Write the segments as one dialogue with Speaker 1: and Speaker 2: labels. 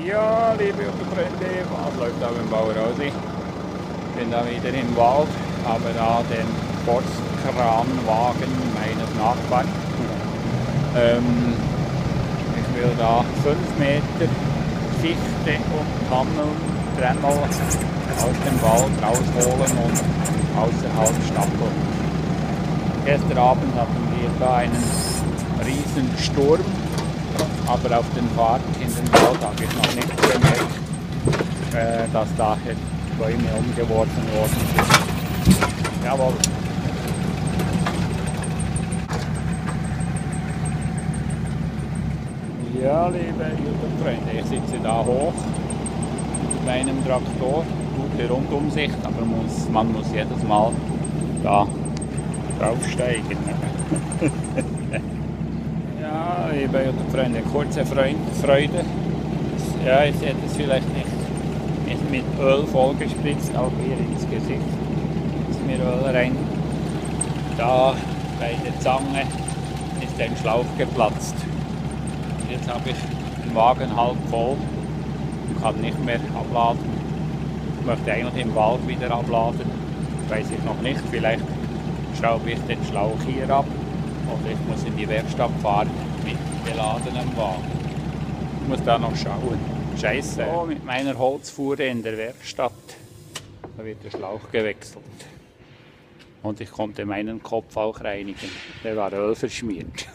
Speaker 1: Ja, liebe Freunde, was läuft da beim Bauer aus? Ich bin da wieder im Wald, habe da den Forstkranwagen meines Nachbarn. Ich will da 5 Meter Fichte und Tannenbrennel aus dem Wald rausholen und außerhalb stapeln. Gestern Abend hatten wir da einen riesen Sturm, aber auf den Fahrt in den Wald habe ich noch nicht gemerkt, dass da Bäume umgeworfen worden sind. Jawohl. Ja, liebe YouTube-Freunde, ich sitze da hoch mit meinem Traktor, gute Rundumsicht, aber man muss jedes Mal da draufsteigen. Ja, liebe YouTube-Freunde, kurze Freude. Ja, ihr seht es vielleicht nicht. Ist mit Öl vollgespritzt, auch hier ins Gesicht ist mir Öl rein. Da bei der Zange ist ein Schlauch geplatzt. Jetzt habe ich den Wagen halb voll und kann nicht mehr abladen. Ich möchte eigentlich im Wald wieder abladen, weiß ich noch nicht. Vielleicht schraube ich den Schlauch hier ab oder ich muss in die Werkstatt fahren mit geladenem Wagen. Ich muss da noch schauen. Scheiße. So, mit meiner Holzfuhre in der Werkstatt, da wird der Schlauch gewechselt. Und ich konnte meinen Kopf auch reinigen. Der war Öl verschmiert.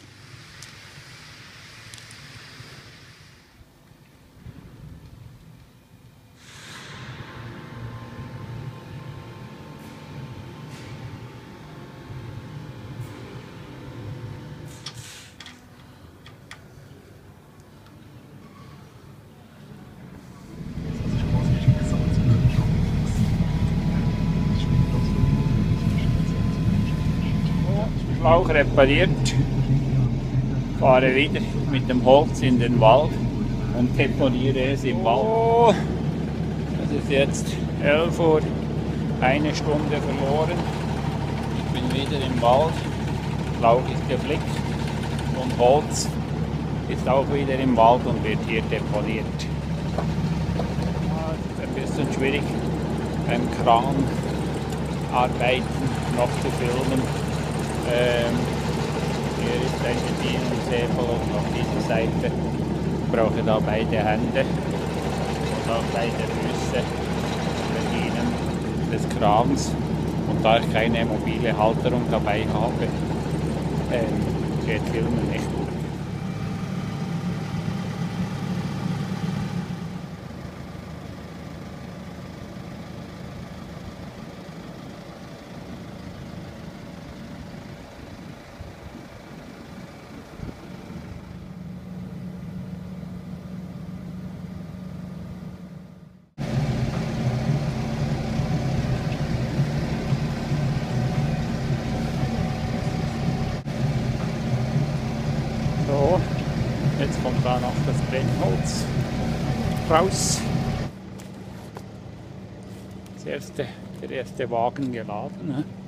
Speaker 1: Schlauch repariert, fahre wieder mit dem Holz in den Wald und deponiere es im Wald. Es ist jetzt 11 Uhr, eine Stunde verloren. Ich bin wieder im Wald, Schlauch ist geflickt und Holz ist auch wieder im Wald und wird hier deponiert. Es ist ein bisschen schwierig beim Kranarbeiten noch zu filmen. Hier ist ein Bedienungshebel und auf dieser Seite brauche ich da beide Hände und auch beide Füße bedienen des Krans. Und da ich keine mobile Halterung dabei habe, geht Filmen nicht gut. So, jetzt kommt da noch das Brennholz raus. Der erste Wagen geladen.